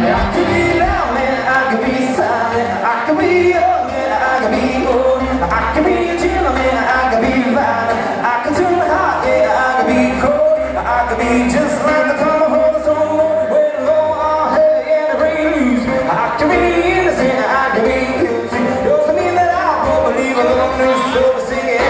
Just like the color of the sun, when low our head and the breeze. I can be innocent, I can be guilty. Doesn't mean that I won't believe alone. So sing it.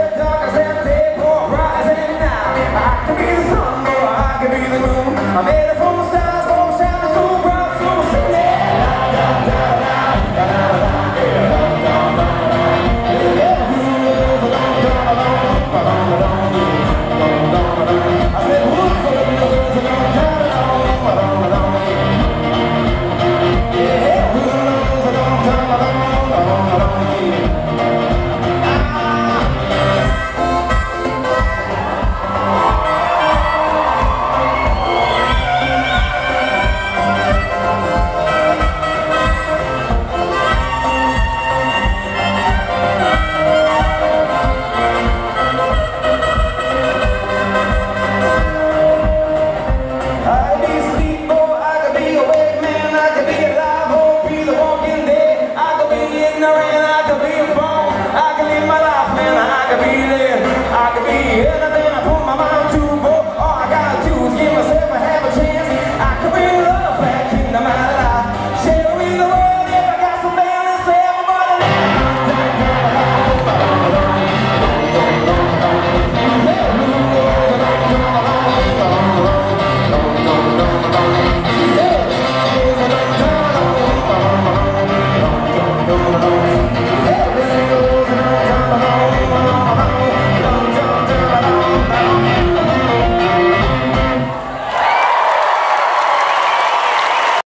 I made a